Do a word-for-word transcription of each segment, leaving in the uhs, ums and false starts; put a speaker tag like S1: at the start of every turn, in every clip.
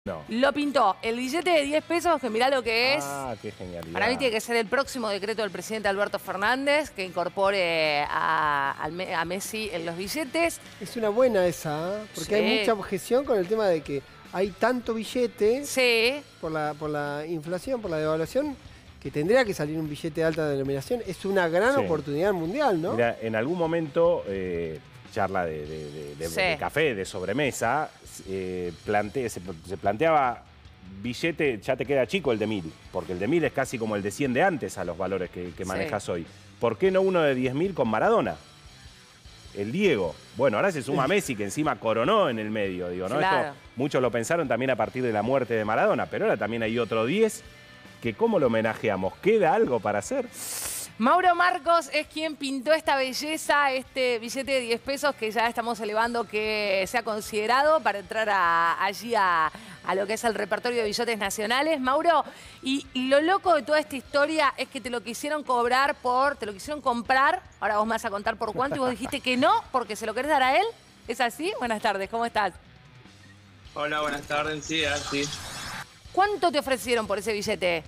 S1: No.
S2: Lo pintó. El billete de diez pesos, que mirá lo que es.
S1: Ah, qué genialidad.
S2: Para mí tiene que ser el próximo decreto del presidente Alberto Fernández, que incorpore a, a Messi en los billetes.
S3: Es una buena esa, ¿eh? Porque
S2: Sí.
S3: hay mucha objeción con el tema de que hay tanto billete
S2: sí.
S3: por, la, por la inflación, por la devaluación, que tendría que salir un billete de alta denominación. Es una gran
S1: Sí.
S3: oportunidad mundial, ¿no?
S1: Mira, en algún momento, eh, charla de, de, de, de,
S2: Sí.
S1: de café, de sobremesa, eh, plante, se, se planteaba billete, ya te queda chico el de mil, porque el de mil es casi como el de cien de antes a los valores que, que manejas
S2: Sí.
S1: hoy. ¿Por qué no uno de diez mil con Maradona? El Diego. Bueno, ahora se suma Messi, que encima coronó en el medio, digo, ¿no?
S2: Claro.
S1: Esto, muchos lo pensaron también a partir de la muerte de Maradona, pero ahora también hay otro diez, que ¿cómo lo homenajeamos? ¿Queda algo para hacer?
S2: Mauro Marcos es quien pintó esta belleza, este billete de diez pesos que ya estamos elevando que sea considerado para entrar a, allí a, a lo que es el repertorio de billetes nacionales. Mauro, y, y lo loco de toda esta historia es que te lo quisieron cobrar por, te lo quisieron comprar, ahora vos me vas a contar por cuánto y vos dijiste que no, porque se lo querés dar a él. ¿Es así? Buenas tardes, ¿cómo estás?
S4: Hola, buenas tardes, sí, así.
S2: ¿Cuánto te ofrecieron por ese billete?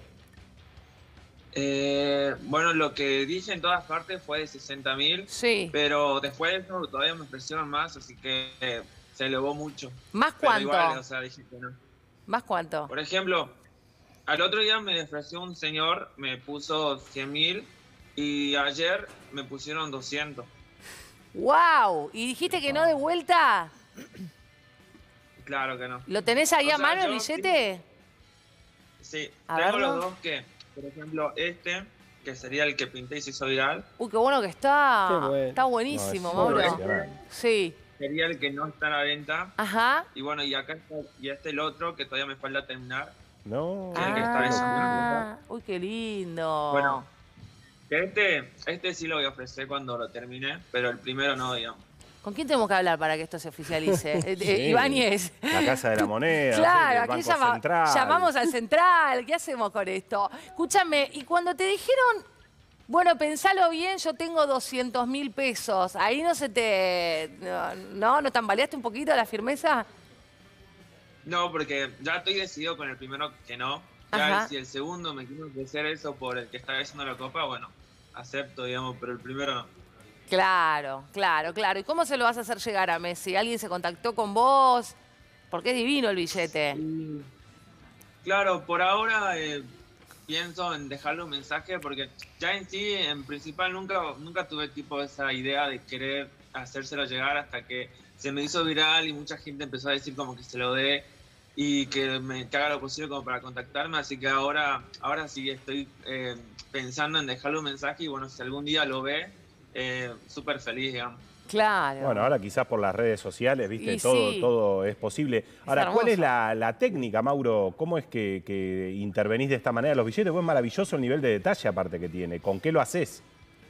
S4: Eh, bueno, lo que dije en todas partes fue de sesenta mil,
S2: Sí.
S4: pero después de eso todavía me ofrecieron más, así que eh, se elevó mucho.
S2: ¿Más
S4: Pero
S2: cuánto?
S4: igual, o sea, dije que no.
S2: ¿Más cuánto?
S4: Por ejemplo, al otro día me ofreció un señor, me puso cien mil y ayer me pusieron doscientos.
S2: ¡Wow! ¿Y dijiste que no de vuelta?
S4: Claro que no.
S2: ¿Lo tenés ahí
S4: O
S2: a
S4: sea,
S2: mano el
S4: yo
S2: billete?
S4: Sí,
S2: A
S4: tengo
S2: verlo.
S4: los dos que, por ejemplo, este, que sería el que pinté y se hizo viral,
S2: Uy, qué bueno que está.
S3: Qué bueno.
S2: Está buenísimo,
S1: No, es
S2: Mauro.
S1: impresionante.
S2: Sí.
S4: sería el que no está a la venta.
S2: Ajá.
S4: Y bueno, y acá está, y este el otro que todavía me falta terminar.
S1: No.
S4: Sí, el que está eso.
S2: Ah, uy, qué lindo.
S4: Bueno, que este, este sí lo voy a ofrecer cuando lo termine, pero el primero no, digamos.
S2: ¿Con quién tenemos que hablar para que esto se oficialice? Eh,
S1: Sí.
S2: eh, Ibáñez.
S1: La Casa de la Moneda,
S2: Claro,
S1: el
S2: aquí
S1: Banco
S2: llama-
S1: Central.
S2: llamamos al central. ¿Qué hacemos con esto? Escúchame, y cuando te dijeron, bueno, pensalo bien, yo tengo doscientos mil pesos, ahí no se te... No, ¿no tambaleaste un poquito la firmeza?
S4: No, porque ya estoy decidido con el primero que no.
S2: Ajá.
S4: Ya si el segundo me quiere ofrecer eso por el que está haciendo la copa, bueno, acepto, digamos, pero el primero no.
S2: Claro, claro, claro. ¿Y cómo se lo vas a hacer llegar a Messi? ¿Alguien se contactó con vos? Porque es divino el billete.
S4: Y, claro, por ahora eh, pienso en dejarle un mensaje porque ya en sí, en principal, nunca, nunca tuve tipo esa idea de querer hacérselo llegar hasta que se me hizo viral y mucha gente empezó a decir como que se lo dé y que me que haga lo posible como para contactarme, así que ahora, ahora sí estoy eh, pensando en dejarle un mensaje y bueno, si algún día lo ve, eh, súper feliz, digamos.
S2: Claro.
S1: Bueno, ahora quizás por las redes sociales, viste,
S2: Y
S1: todo,
S2: sí.
S1: todo es posible. Ahora,
S2: hermoso.
S1: ¿cuál es la, la técnica, Mauro? ¿Cómo es que, que intervenís de esta manera los billetes? Pues es maravilloso el nivel de detalle aparte que tiene. ¿Con qué lo haces?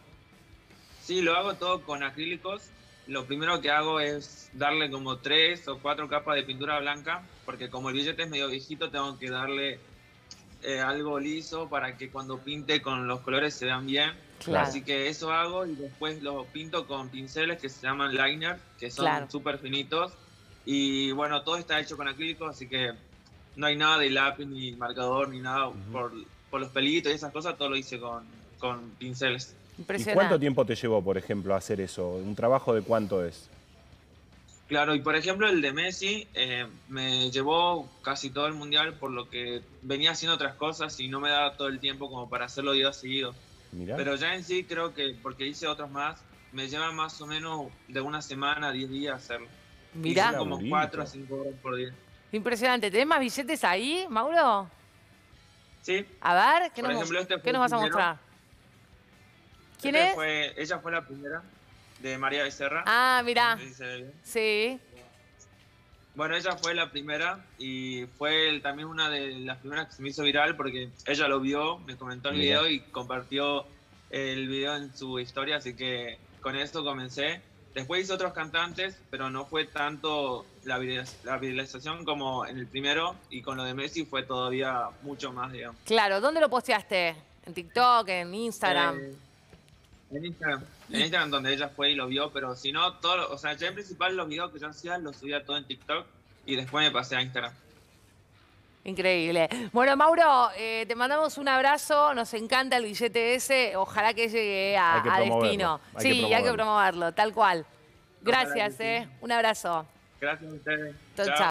S4: Sí, lo hago todo con acrílicos. Lo primero que hago es darle como tres o cuatro capas de pintura blanca, porque como el billete es medio viejito, tengo que darle eh, algo liso para que cuando pinte con los colores se vean bien.
S2: Claro.
S4: Así que eso hago y después lo pinto con pinceles que se llaman liner, que son
S2: Claro.
S4: súper finitos. Y bueno, todo está hecho con acrílicos, así que no hay nada de lápiz, ni marcador, ni nada por, por los pelitos y esas cosas, todo lo hice con, con pinceles.
S1: ¿Y
S2: Impresionante.
S1: cuánto tiempo te llevó, por ejemplo, hacer eso? ¿Un trabajo de cuánto es?
S4: Claro, y por ejemplo el de Messi eh, me llevó casi todo el mundial por lo que venía haciendo otras cosas y no me daba todo el tiempo como para hacerlo día seguido.
S1: Mirá.
S4: Pero ya en sí creo que, porque hice otros más, me lleva más o menos de una semana a diez días hacerlo. Y
S2: Mirá.
S4: son como
S1: Laburito.
S4: cuatro a cinco horas por día.
S2: Impresionante. ¿Tenés más billetes ahí, Mauro?
S4: Sí.
S2: A ver, ¿qué,
S4: Por
S2: nos,
S4: ejemplo, este fue
S2: ¿qué
S4: el
S2: nos vas a
S4: primero.
S2: mostrar? ¿Quién
S4: Este
S2: es?
S4: Fue, ella fue la primera, de María Becerra.
S2: Ah, mirá.
S4: No sé si se ve bien.
S2: Sí.
S4: Bueno, ella fue la primera y fue el- también una de las primeras que se me hizo viral porque ella lo vio, me comentó el
S1: Mirá.
S4: video y compartió el video en su historia, así que con esto comencé. Después hice otros cantantes, pero no fue tanto la, viraliz- la viralización como en el primero y con lo de Messi fue todavía mucho más, digamos.
S2: Claro, ¿dónde lo posteaste? ¿En TikTok, en Instagram?
S4: Eh, en Instagram. En Instagram donde ella fue y lo vio, pero si no, todo, lo- o sea, ya en principal los videos que yo hacía los subía todo en TikTok y después me pasé a Instagram.
S2: Increíble. Bueno, Mauro, eh, te mandamos un abrazo. Nos encanta el billete ese. Ojalá que llegue a,
S1: Hay que
S2: a
S1: promoverlo,
S2: destino.
S1: hay que
S2: Sí, hay que
S1: promoverlo.
S2: promoverlo, tal cual.
S4: Ojalá
S2: Gracias,
S4: que sí.
S2: eh. Un abrazo.
S4: Gracias a ustedes.
S2: Chau,
S4: Chao.
S2: chau.